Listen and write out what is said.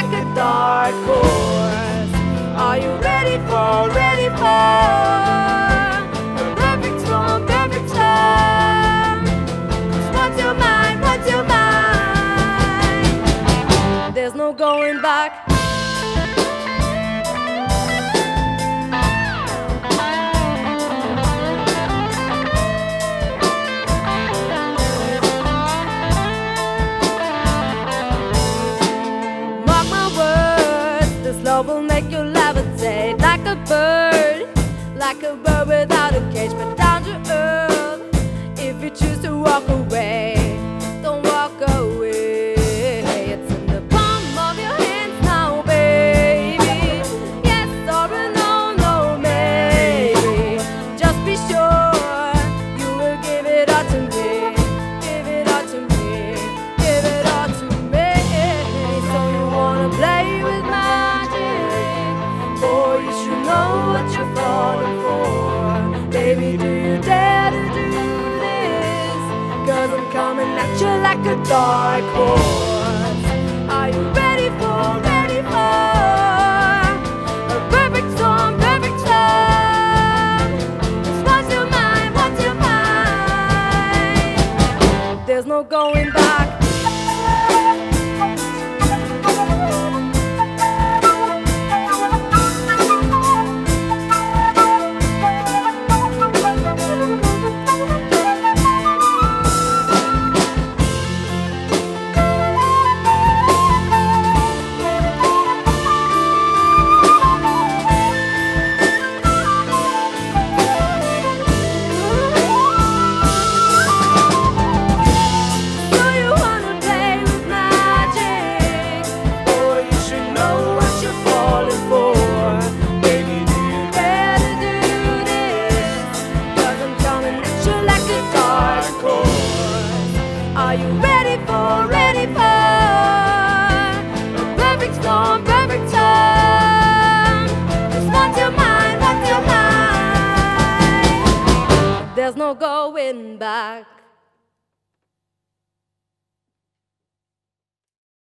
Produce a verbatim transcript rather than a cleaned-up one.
like a dark horse. Are you ready for, ready for a perfect storm, perfect storm? 'Cause what's your mind, what's your mind? There's no going back. Love will make you levitate like a bird, like a bird without a cage, but down to earth. If you choose to walk away, don't walk away. It's in the palm of your hands now, baby. Yes or a no, no, maybe. Just be sure you will give it all to me, give it all to me, give it all to me. So you wanna play with my boy, you should know what you're falling for. Baby, do you dare to do this? 'Cause I'm coming at you like a dark horse. Are you ready for, ready for a perfect storm, perfect storm? 'Cause what's your mind, what's your mind? There's no going back. There's no going back.